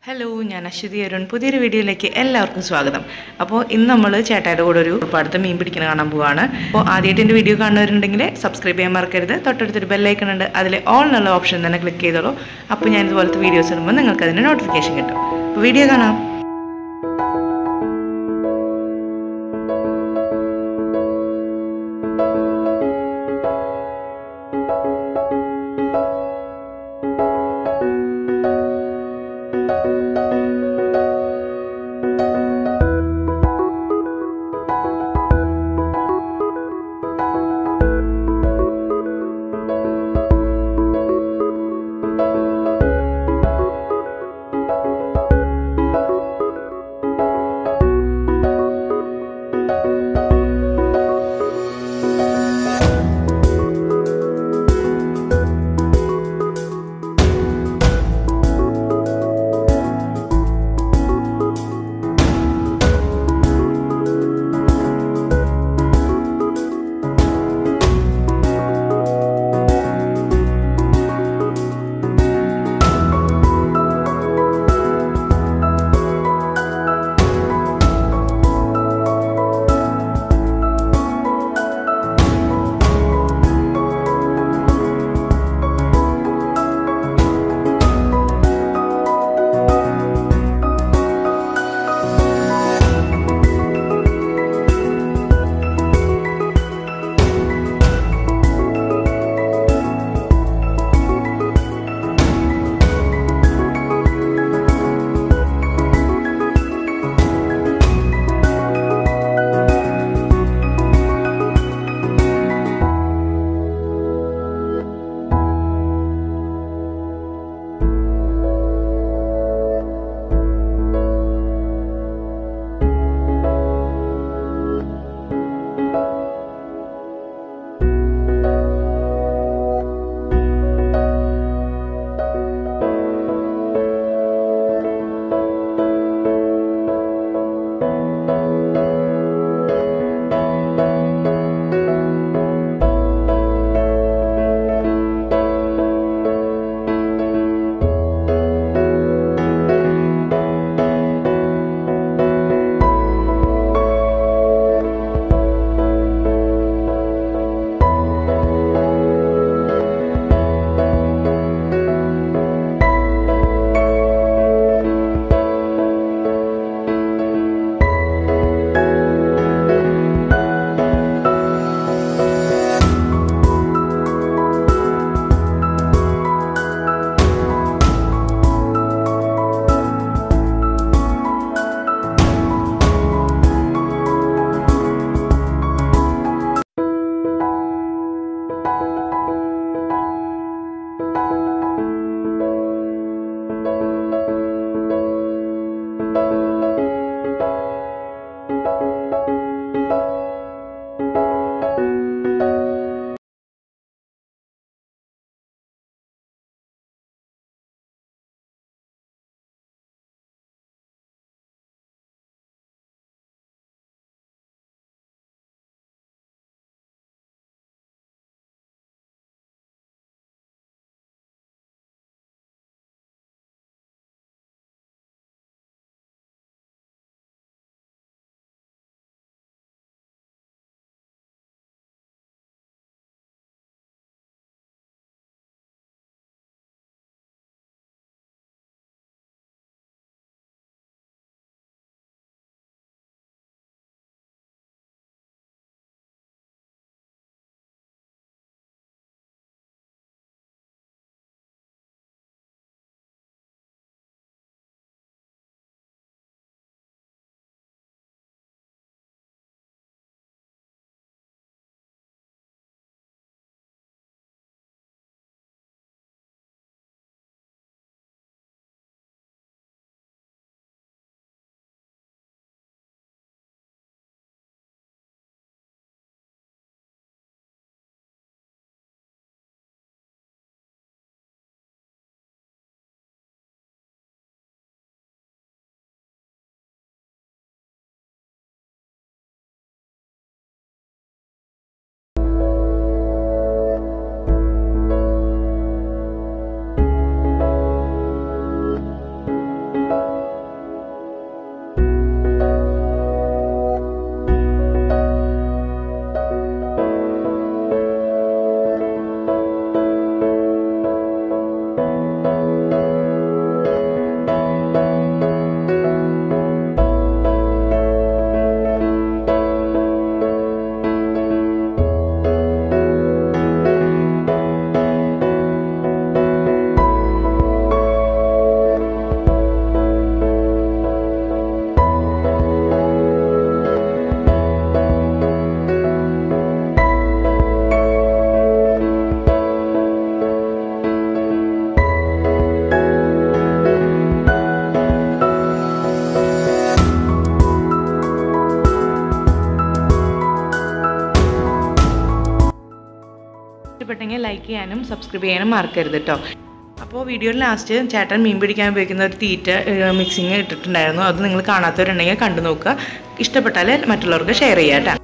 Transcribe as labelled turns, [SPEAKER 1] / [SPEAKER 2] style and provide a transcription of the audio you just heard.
[SPEAKER 1] Hello, ഞാൻ അശ്വതി അരുൺ. പുതിയൊരു വീഡിയോയിലേക്ക് എല്ലാവർക്കും സ്വാഗതം. അപ്പോൾ ഇന്ന് നമ്മൾ ചേട്ടായുടെ കൂടെ ഒരു പാടത്ത് മീൻ പിടിക്കുന്ന കാണാൻ പോവാണ്. അപ്പോൾ ആദ്യമായിട്ട് എൻ്റെ വീഡിയോ കാണുന്നവരുണ്ടെങ്കിൽ സബ്സ്ക്രൈബ് ചെയ്യാൻ മറക്കരുത്. തൊട്ടടുത്തൊരു ബെല്ലൈക്കൺ ഉണ്ട്, അതിൽ ഓൾ എന്നുള്ള ഓപ്ഷൻ തന്നെ ക്ലിക്ക് ചെയ്തോളൂ. അപ്പോൾ ഞാൻ ഇതുപോലത്തെ വീഡിയോസ് ഇടുമ്പോൾ നിങ്ങൾക്ക് അതിൻ്റെ നോട്ടിഫിക്കേഷൻ കിട്ടും. അപ്പോൾ വീഡിയോ കാണാം. ചെയ്യാനും സബ്സ്ക്രൈബ് ചെയ്യാനും മറക്കരുത് കേട്ടോ. അപ്പോൾ വീഡിയോയിൽ ലാസ്റ്റ് ചേട്ടൻ മീൻ പിടിക്കാൻ ഉപയോഗിക്കുന്ന ഒരു തീറ്റ മിക്സിങ് ഇട്ടിട്ടുണ്ടായിരുന്നു. അത് നിങ്ങൾ കാണാത്തവരുണ്ടെങ്കിൽ കണ്ടു നോക്കുക. ഇഷ്ടപ്പെട്ടാൽ മറ്റുള്ളവർക്ക് ഷെയർ ചെയ്യാം കേട്ടോ.